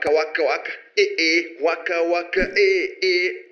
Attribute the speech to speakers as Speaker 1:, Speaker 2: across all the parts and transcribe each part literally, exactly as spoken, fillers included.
Speaker 1: Waka waka waka, e e, waka waka, e e.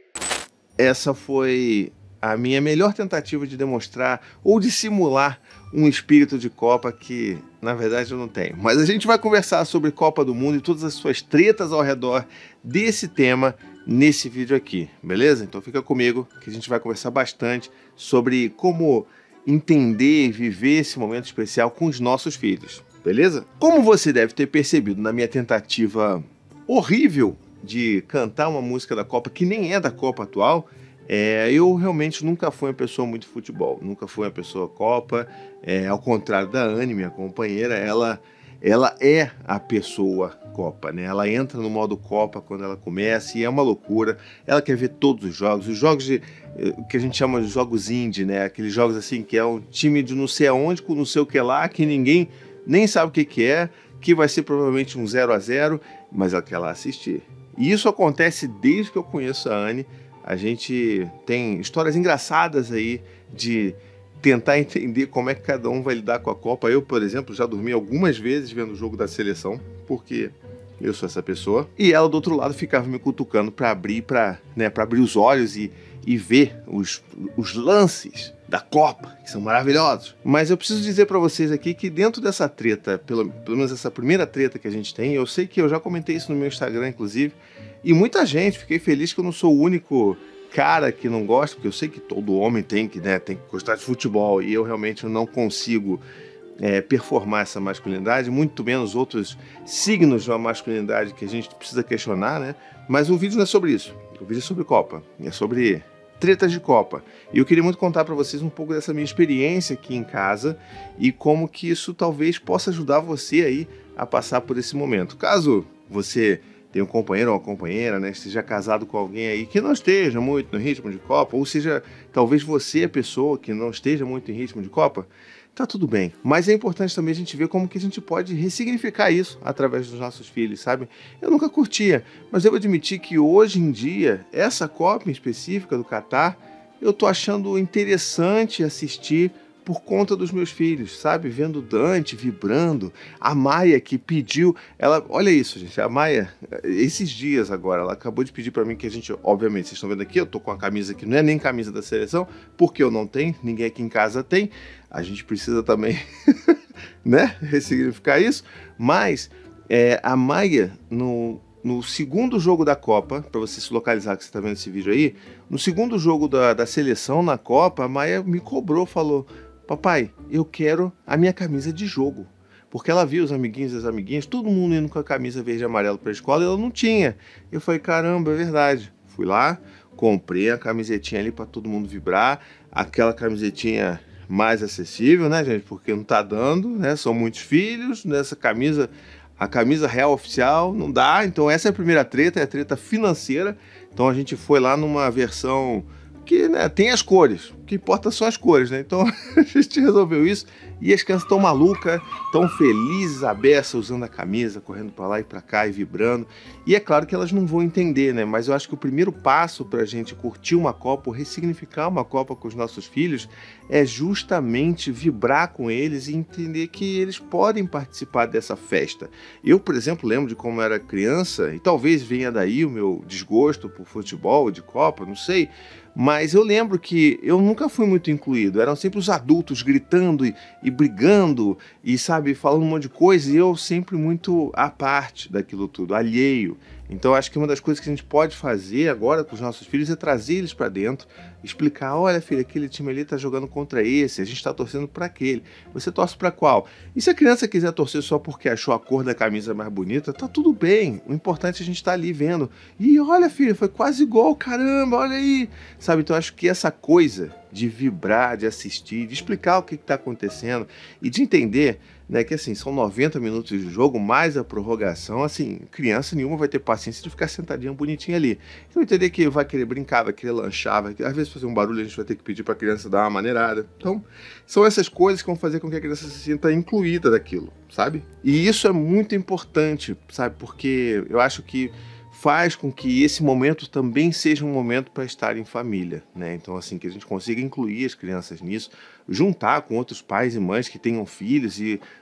Speaker 1: Essa foi a minha melhor tentativa de demonstrar ou de simular um espírito de Copa que, na verdade, eu não tenho. Mas a gente vai conversar sobre Copa do Mundo e todas as suas tretas ao redor desse tema nesse vídeo aqui, beleza? Então fica comigo que a gente vai conversar bastante sobre como entender e viver esse momento especial com os nossos filhos, beleza? Como você deve ter percebido na minha tentativa horrível de cantar uma música da Copa que nem é da Copa atual, é, eu realmente nunca fui uma pessoa muito de futebol, nunca fui uma pessoa Copa, é, ao contrário da Anne, minha companheira, ela, ela é a pessoa Copa, né? Ela entra no modo Copa quando ela começa e é uma loucura, ela quer ver todos os jogos, os jogos de, que a gente chama de jogos indie, né? Aqueles jogos assim que é um time de não sei aonde, com não sei o que lá, que ninguém nem sabe o que, que é, que vai ser provavelmente um zero a zero, mas ela quer lá assistir. E isso acontece desde que eu conheço a Anne. A gente tem histórias engraçadas aí de tentar entender como é que cada um vai lidar com a Copa. Eu, por exemplo, já dormi algumas vezes vendo o jogo da seleção, porque eu sou essa pessoa. E ela, do outro lado, ficava me cutucando para abrir, para, né, para abrir os olhos e, e ver os, os lances da Copa, que são maravilhosos. Mas eu preciso dizer para vocês aqui que dentro dessa treta, pelo, pelo menos essa primeira treta que a gente tem, eu sei que eu já comentei isso no meu Instagram, inclusive, e muita gente, fiquei feliz que eu não sou o único cara que não gosta, porque eu sei que todo homem tem que, né, tem que gostar de futebol, e eu realmente não consigo é, performar essa masculinidade, muito menos outros signos de uma masculinidade que a gente precisa questionar, né? Mas o vídeo não é sobre isso, o vídeo é sobre Copa, é sobre tretas de Copa. E eu queria muito contar para vocês um pouco dessa minha experiência aqui em casa e como que isso talvez possa ajudar você aí a passar por esse momento. Caso você tenha um companheiro ou uma companheira, né, esteja casado com alguém aí que não esteja muito no ritmo de Copa, ou seja, talvez você é a pessoa que não esteja muito em ritmo de Copa, tá tudo bem. Mas é importante também a gente ver como que a gente pode ressignificar isso através dos nossos filhos, sabe? Eu nunca curtia, mas devo admitir que hoje em dia, essa Copa em específica do Catar, eu tô achando interessante assistir por conta dos meus filhos, sabe? Vendo o Dante vibrando, a Maia que pediu, ela, olha isso, gente, a Maia, esses dias agora, ela acabou de pedir pra mim que a gente, obviamente, vocês estão vendo aqui, eu tô com a camisa que não é nem camisa da seleção, porque eu não tenho, ninguém aqui em casa tem, a gente precisa também, né, ressignificar isso, mas é, a Maia, no, no segundo jogo da Copa, para você se localizar que você tá vendo esse vídeo aí, no segundo jogo da, da seleção na Copa, a Maia me cobrou, falou: papai, eu quero a minha camisa de jogo. Porque ela viu os amiguinhos e as amiguinhas, todo mundo indo com a camisa verde e amarelo para a escola e ela não tinha. Eu falei, caramba, é verdade. Fui lá, comprei a camisetinha ali para todo mundo vibrar. Aquela camisetinha mais acessível, né, gente? Porque não tá dando, né? São muitos filhos nessa camisa. A camisa real oficial não dá. Então essa é a primeira treta, é a treta financeira. Então a gente foi lá numa versão que, né, tem as cores, o que importa são as cores, né? Então a gente resolveu isso e as crianças estão malucas, estão felizes, à beça, usando a camisa, correndo para lá e para cá e vibrando. E é claro que elas não vão entender, né? Mas eu acho que o primeiro passo para a gente curtir uma Copa, ou ressignificar uma Copa com os nossos filhos, é justamente vibrar com eles e entender que eles podem participar dessa festa. Eu, por exemplo, lembro de como era criança, e talvez venha daí o meu desgosto por futebol, de Copa, não sei, mas eu lembro que eu nunca fui muito incluído, eram sempre os adultos gritando e, e brigando e, sabe, falando um monte de coisa, e eu sempre muito à parte daquilo tudo, alheio. Então acho que uma das coisas que a gente pode fazer agora com os nossos filhos é trazer eles para dentro, explicar, olha filha, aquele time ali tá jogando contra esse, a gente tá torcendo para aquele, você torce para qual? E se a criança quiser torcer só porque achou a cor da camisa mais bonita, tá tudo bem, o importante é a gente estar tá ali vendo, e olha filha, foi quase gol, caramba, olha aí, sabe? Então acho que essa coisa de vibrar, de assistir, de explicar o que está acontecendo e de entender, né, que assim, são noventa minutos de jogo, mais a prorrogação, assim, criança nenhuma vai ter paciência de ficar sentadinha bonitinha ali. Então entender que vai querer brincar, vai querer lanchar, vai, às vezes fazer um barulho, a gente vai ter que pedir para a criança dar uma maneirada. Então, são essas coisas que vão fazer com que a criança se sinta incluída daquilo, sabe? E isso é muito importante, sabe? Porque eu acho que faz com que esse momento também seja um momento para estar em família, né? Então, assim, que a gente consiga incluir as crianças nisso, juntar com outros pais e mães que tenham filhos e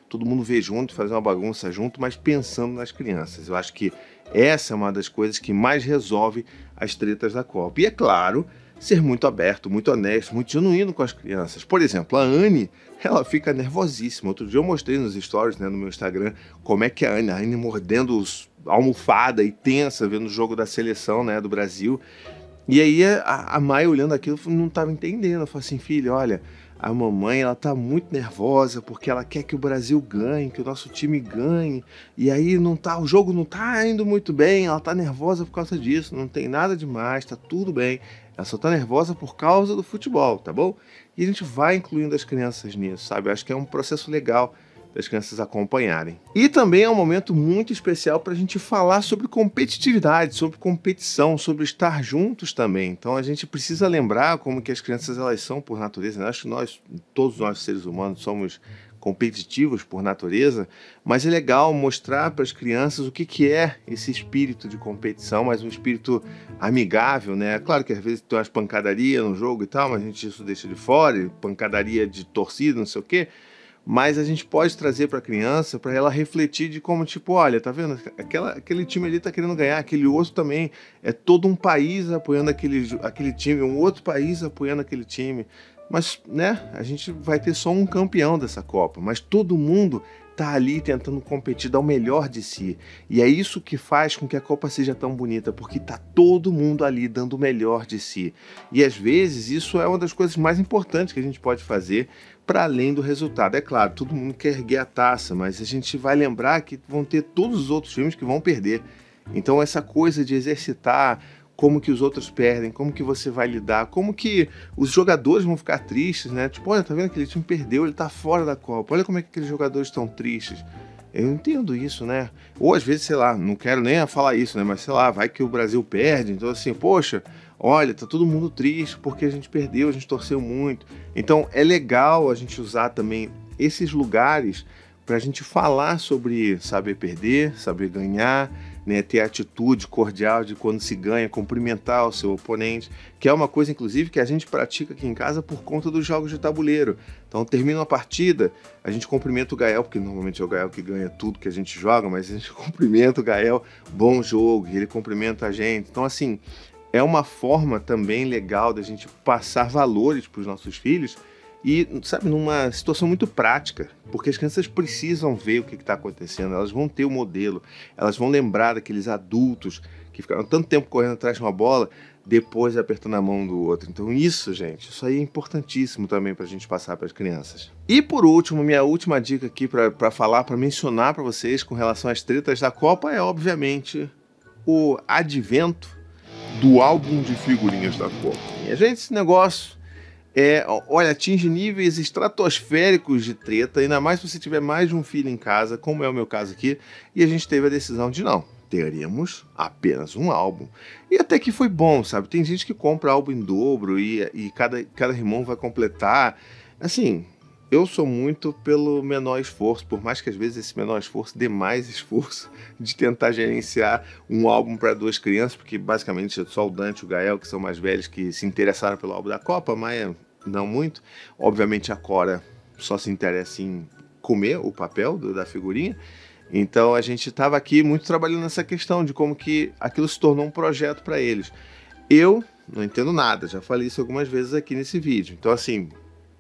Speaker 1: todo mundo ver junto, fazer uma bagunça junto, mas pensando nas crianças. Eu acho que essa é uma das coisas que mais resolve as tretas da Copa. E é claro, ser muito aberto, muito honesto, muito genuíno com as crianças. Por exemplo, a Anne, ela fica nervosíssima. Outro dia eu mostrei nos stories, né, no meu Instagram, como é que é a Anne, a Anne mordendo os, a almofada e tensa, vendo o jogo da seleção, né, do Brasil. E aí a, a Maia olhando aquilo não estava entendendo. Eu falei assim, filha, olha, a mamãe ela tá muito nervosa porque ela quer que o Brasil ganhe, que o nosso time ganhe. E aí não tá, o jogo não tá indo muito bem, ela tá nervosa por causa disso, não tem nada demais, tá tudo bem. Ela só tá nervosa por causa do futebol, tá bom? E a gente vai incluindo as crianças nisso, sabe? Eu acho que é um processo legal das crianças acompanharem. E também é um momento muito especial para a gente falar sobre competitividade, sobre competição, sobre estar juntos também. Então a gente precisa lembrar como que as crianças elas são por natureza. Eu acho que nós, todos nós seres humanos, somos competitivos por natureza, mas é legal mostrar para as crianças o que, que é esse espírito de competição, mas um espírito amigável, né? Claro que às vezes tem umas pancadarias no jogo e tal, mas a gente isso deixa de fora, pancadaria de torcida, não sei o quê. Mas a gente pode trazer para a criança, para ela refletir de como, tipo, olha, tá vendo? Aquela, aquele time ali tá querendo ganhar, aquele outro também. É todo um país apoiando aquele, aquele time, um outro país apoiando aquele time. Mas, né, a gente vai ter só um campeão dessa Copa, mas todo mundo tá ali tentando competir, dar o melhor de si. E é isso que faz com que a Copa seja tão bonita, porque tá todo mundo ali dando o melhor de si. E às vezes isso é uma das coisas mais importantes que a gente pode fazer para além do resultado. É claro, todo mundo quer erguer a taça, mas a gente vai lembrar que vão ter todos os outros times que vão perder. Então essa coisa de exercitar como que os outros perdem, como que você vai lidar, como que os jogadores vão ficar tristes, né? Tipo, olha, tá vendo? Aquele time perdeu, ele tá fora da Copa. Olha como é que aqueles jogadores estão tristes. Eu entendo isso, né? Ou às vezes, sei lá, não quero nem falar isso, né? Mas sei lá, vai que o Brasil perde. Então assim, poxa, olha, tá todo mundo triste porque a gente perdeu, a gente torceu muito. Então é legal a gente usar também esses lugares para a gente falar sobre saber perder, saber ganhar, né, ter a atitude cordial de quando se ganha, cumprimentar o seu oponente, que é uma coisa, inclusive, que a gente pratica aqui em casa por conta dos jogos de tabuleiro. Então, termina uma partida, a gente cumprimenta o Gael, porque normalmente é o Gael que ganha tudo que a gente joga, mas a gente cumprimenta o Gael, bom jogo, e ele cumprimenta a gente. Então, assim, é uma forma também legal da gente passar valores para os nossos filhos, e, sabe, numa situação muito prática, porque as crianças precisam ver o que está acontecendo, elas vão ter o modelo, elas vão lembrar daqueles adultos que ficaram tanto tempo correndo atrás de uma bola, depois apertando a mão do outro. Então isso, gente, isso aí é importantíssimo também para a gente passar para as crianças. E por último, minha última dica aqui para falar, para mencionar para vocês com relação às tretas da Copa é, obviamente, o advento do álbum de figurinhas da Copa. E a gente, esse negócio... É, olha, atinge níveis estratosféricos de treta, ainda mais se você tiver mais de um filho em casa, como é o meu caso aqui, e a gente teve a decisão de não, teremos apenas um álbum. E até que foi bom, sabe? Tem gente que compra álbum em dobro e, e cada, cada irmão vai completar. Assim, eu sou muito pelo menor esforço, por mais que às vezes esse menor esforço dê mais esforço de tentar gerenciar um álbum para duas crianças, porque basicamente é só o Dante e o Gael, que são mais velhos, que se interessaram pelo álbum da Copa, mas não muito. Obviamente a Cora só se interessa em comer o papel do, da figurinha. Então a gente estava aqui muito trabalhando nessa questão de como que aquilo se tornou um projeto para eles. Eu não entendo nada, já falei isso algumas vezes aqui nesse vídeo. Então assim,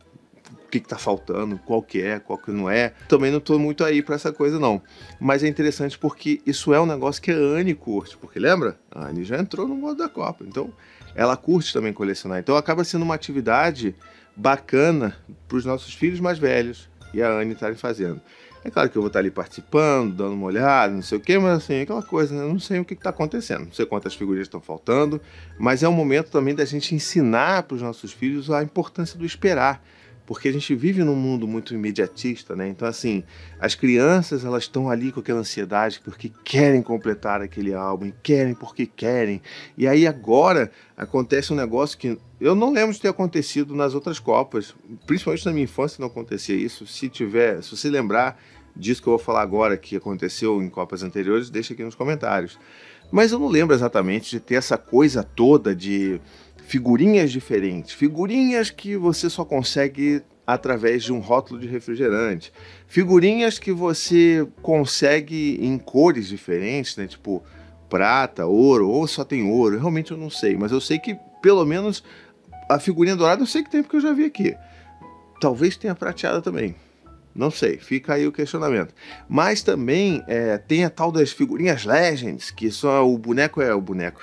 Speaker 1: o que, que tá faltando, qual que é, qual que não é. Também não tô muito aí para essa coisa não. Mas é interessante porque isso é um negócio que a Anne curte. Porque lembra? A Anne já entrou no modo da Copa. Então ela curte também colecionar. Então acaba sendo uma atividade bacana para os nossos filhos mais velhos e a Anne estarem fazendo. É claro que eu vou estar ali participando, dando uma olhada, não sei o quê, mas assim, aquela coisa, né? Eu não sei o que está acontecendo, não sei quantas figurinhas estão faltando, mas é um momento também da gente ensinar para os nossos filhos a importância do esperar, porque a gente vive num mundo muito imediatista, né? Então, assim, as crianças, elas estão ali com aquela ansiedade porque querem completar aquele álbum, querem porque querem. E aí agora acontece um negócio que eu não lembro de ter acontecido nas outras Copas, principalmente na minha infância não acontecia isso. Se tiver, se você lembrar disso que eu vou falar agora, que aconteceu em Copas anteriores, deixa aqui nos comentários. Mas eu não lembro exatamente de ter essa coisa toda de figurinhas diferentes, figurinhas que você só consegue através de um rótulo de refrigerante. Figurinhas que você consegue em cores diferentes, né? Tipo prata, ouro, ou só tem ouro. Realmente eu não sei, mas eu sei que pelo menos a figurinha dourada eu sei que tem porque eu já vi aqui. Talvez tenha prateada também. Não sei, fica aí o questionamento. Mas também é, tem a tal das figurinhas Legends, que só o boneco é o boneco.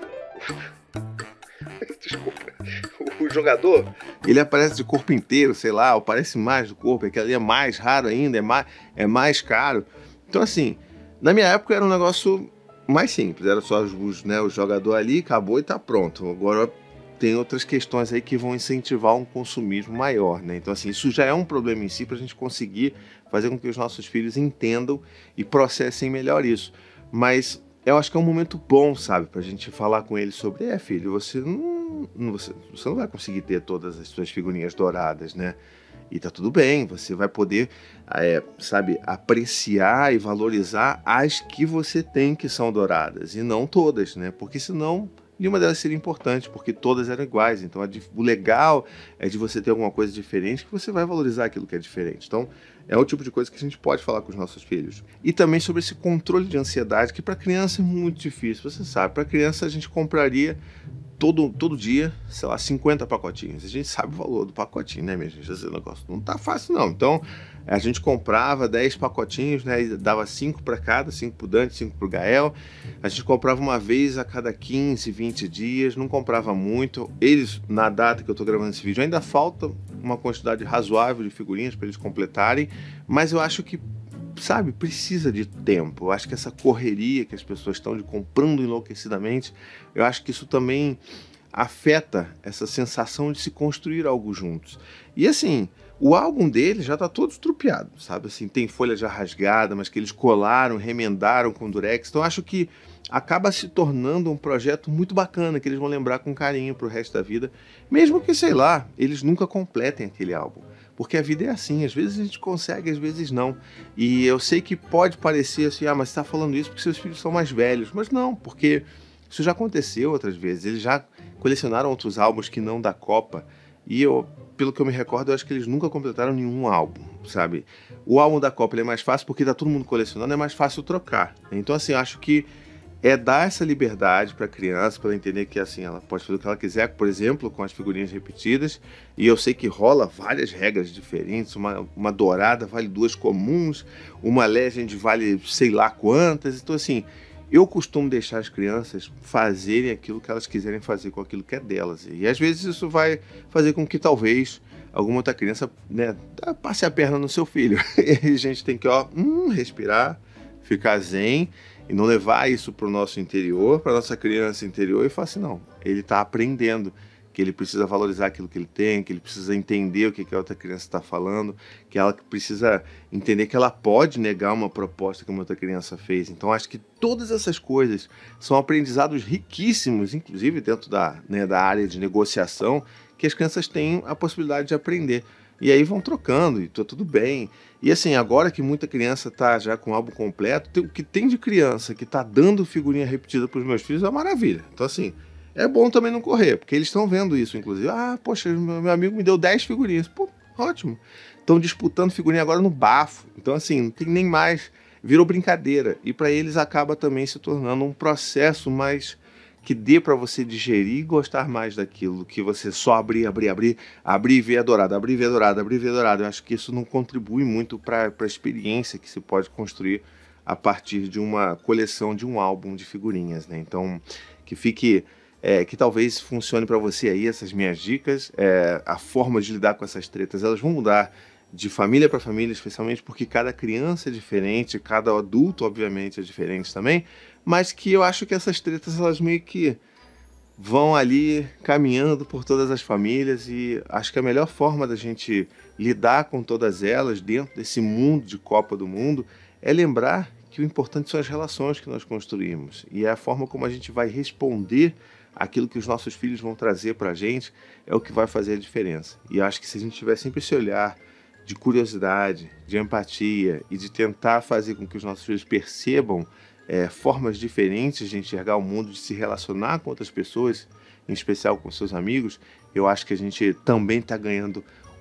Speaker 1: Desculpa. O jogador, ele aparece de corpo inteiro, sei lá, ou aparece mais do corpo, aquele ali é mais raro ainda, é mais, é mais caro. Então, assim, na minha época era um negócio mais simples, era só os, né, o jogador ali, acabou e tá pronto. Agora tem outras questões aí que vão incentivar um consumismo maior, né? Então, assim, isso já é um problema em si para a gente conseguir fazer com que os nossos filhos entendam e processem melhor isso. Mas eu acho que é um momento bom, sabe, pra gente falar com eles sobre, é, filho, você não, não, você, você não vai conseguir ter todas as suas figurinhas douradas, né? E tá tudo bem, você vai poder, é, sabe, apreciar e valorizar as que você tem que são douradas, e não todas, né? Porque senão nenhuma delas seria importante, porque todas eram iguais. Então o legal é de você ter alguma coisa diferente, que você vai valorizar aquilo que é diferente. Então é o tipo de coisa que a gente pode falar com os nossos filhos. E também sobre esse controle de ansiedade, que para criança é muito difícil, você sabe. Para criança a gente compraria todo, todo dia, sei lá, cinquenta pacotinhos. A gente sabe o valor do pacotinho, né, minha gente? Esse negócio não tá fácil, não. Então a gente comprava dez pacotinhos, né, e dava cinco para cada, cinco pro Dante, cinco pro Gael. A gente comprava uma vez a cada quinze, vinte dias, não comprava muito. Eles, na data que eu tô gravando esse vídeo, ainda falta uma quantidade razoável de figurinhas para eles completarem, mas eu acho que, sabe, precisa de tempo. Eu acho que essa correria que as pessoas estão de comprando enlouquecidamente, eu acho que isso também afeta essa sensação de se construir algo juntos. E assim, o álbum dele já tá todo estrupiado, sabe? Assim, tem folha já rasgada, mas que eles colaram, remendaram com durex. Então eu acho que acaba se tornando um projeto muito bacana, que eles vão lembrar com carinho pro resto da vida, mesmo que, sei lá, eles nunca completem aquele álbum. Porque a vida é assim, às vezes a gente consegue, às vezes não. E eu sei que pode parecer assim, ah, mas você tá falando isso porque seus filhos são mais velhos. Mas não, porque isso já aconteceu outras vezes. Eles já colecionaram outros álbuns que não da Copa. E eu, pelo que eu me recordo, eu acho que eles nunca completaram nenhum álbum, sabe? O álbum da Copa ele é mais fácil porque tá todo mundo colecionando, é mais fácil trocar. Então, assim, eu acho que é dar essa liberdade para a criança, para ela entender que assim, ela pode fazer o que ela quiser, por exemplo, com as figurinhas repetidas. E eu sei que rola várias regras diferentes. Uma, uma dourada vale duas comuns, uma Legend vale sei lá quantas. Então, assim, eu costumo deixar as crianças fazerem aquilo que elas quiserem fazer com aquilo que é delas. E às vezes isso vai fazer com que talvez alguma outra criança, né, passe a perna no seu filho. E a gente tem que, ó, hum, respirar, ficar zen e não levar isso para o nosso interior, para a nossa criança interior, e falar assim, não, ele está aprendendo que ele precisa valorizar aquilo que ele tem, que ele precisa entender o que, que a outra criança está falando, que ela precisa entender que ela pode negar uma proposta que uma outra criança fez. Então, acho que todas essas coisas são aprendizados riquíssimos, inclusive dentro da, né, da área de negociação, que as crianças têm a possibilidade de aprender. E aí vão trocando e tá tudo bem. E assim, agora que muita criança tá já com o álbum completo, o que tem de criança que tá dando figurinha repetida pros meus filhos é uma maravilha. Então assim, é bom também não correr, porque eles estão vendo isso, inclusive. Ah, poxa, meu amigo me deu dez figurinhas. Pô, ótimo. Estão disputando figurinha agora no bafo. Então assim, não tem nem mais. Virou brincadeira. E para eles acaba também se tornando um processo mais que dê para você digerir e gostar mais daquilo, que você só abrir, abrir, abrir, abrir e ver a dourada, abrir e ver a dourada, abrir e ver a dourada. Eu acho que isso não contribui muito para a experiência que se pode construir a partir de uma coleção, de um álbum de figurinhas, né? Então, que fique, é, que talvez funcione para você aí essas minhas dicas, é, a forma de lidar com essas tretas, elas vão mudar de família para família, especialmente porque cada criança é diferente, cada adulto, obviamente, é diferente também, mas que eu acho que essas tretas, elas meio que vão ali caminhando por todas as famílias, e acho que a melhor forma da gente lidar com todas elas dentro desse mundo de Copa do Mundo é lembrar que o importante são as relações que nós construímos, e é a forma como a gente vai responder aquilo que os nossos filhos vão trazer para a gente é o que vai fazer a diferença. E acho que se a gente tiver sempre esse olhar de curiosidade, de empatia e de tentar fazer com que os nossos filhos percebam é, formas diferentes de enxergar o mundo, de se relacionar com outras pessoas, em especial com seus amigos, eu acho que a gente também está ganhando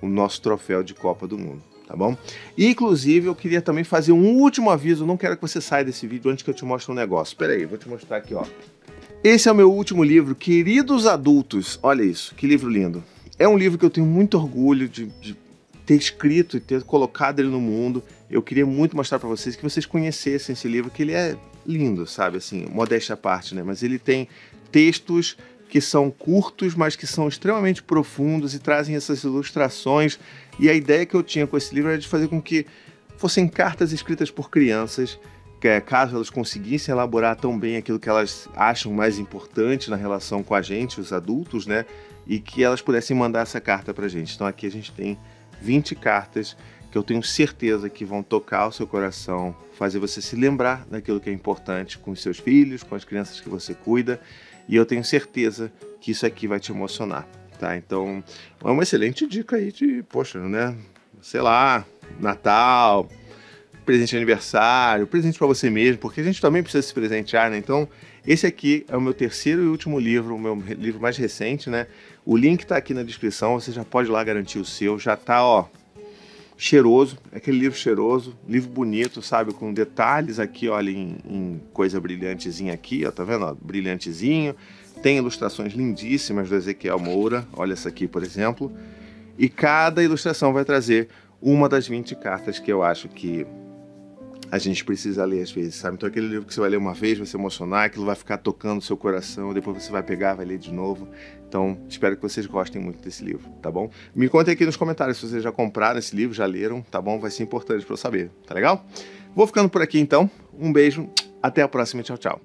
Speaker 1: o nosso troféu de Copa do Mundo, tá bom? E, inclusive, eu queria também fazer um último aviso, eu não quero que você saia desse vídeo antes que eu te mostre um negócio. Espera aí, vou te mostrar aqui, ó. Esse é o meu último livro, Queridos Adultos. Olha isso, que livro lindo. É um livro que eu tenho muito orgulho de, de ter escrito e ter colocado ele no mundo. Eu queria muito mostrar para vocês, que vocês conhecessem esse livro, que ele é lindo, sabe? Assim, modéstia à parte, né? Mas ele tem textos que são curtos, mas que são extremamente profundos e trazem essas ilustrações. E a ideia que eu tinha com esse livro era de fazer com que fossem cartas escritas por crianças, que, caso elas conseguissem elaborar tão bem aquilo que elas acham mais importante na relação com a gente, os adultos, né? E que elas pudessem mandar essa carta pra gente. Então aqui a gente tem vinte cartas que eu tenho certeza que vão tocar o seu coração, fazer você se lembrar daquilo que é importante com os seus filhos, com as crianças que você cuida, e eu tenho certeza que isso aqui vai te emocionar, tá? Então, é uma excelente dica aí de, poxa, né? Sei lá, Natal, presente de aniversário, presente para você mesmo, porque a gente também precisa se presentear, né? Então, esse aqui é o meu terceiro e último livro, o meu livro mais recente, né? O link tá aqui na descrição, você já pode ir lá garantir o seu, já tá, ó, cheiroso, aquele livro cheiroso, livro bonito, sabe, com detalhes aqui, olha, em, em coisa brilhantezinha aqui, ó, tá vendo, ó, brilhantezinho, tem ilustrações lindíssimas do Ezequiel Moura, olha essa aqui, por exemplo, e cada ilustração vai trazer uma das vinte cartas que eu acho que a gente precisa ler às vezes, sabe? Então aquele livro que você vai ler uma vez, vai se emocionar, aquilo vai ficar tocando o seu coração, depois você vai pegar, vai ler de novo. Então, espero que vocês gostem muito desse livro, tá bom? Me contem aqui nos comentários se vocês já compraram esse livro, já leram, tá bom? Vai ser importante para eu saber, tá legal? Vou ficando por aqui então, um beijo, até a próxima, tchau, tchau.